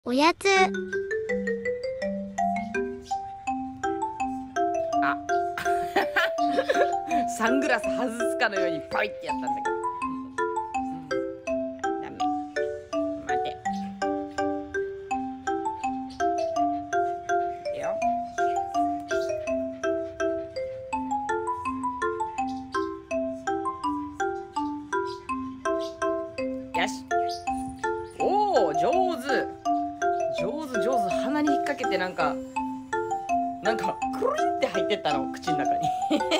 おやつ。 あサングラス外すかのようにポイってやったんだけど、ダメ。待て。いくよ。よし。おお、上手。上手上手。鼻に引っ掛けてなんかくるりんって入ってったの、口の中に。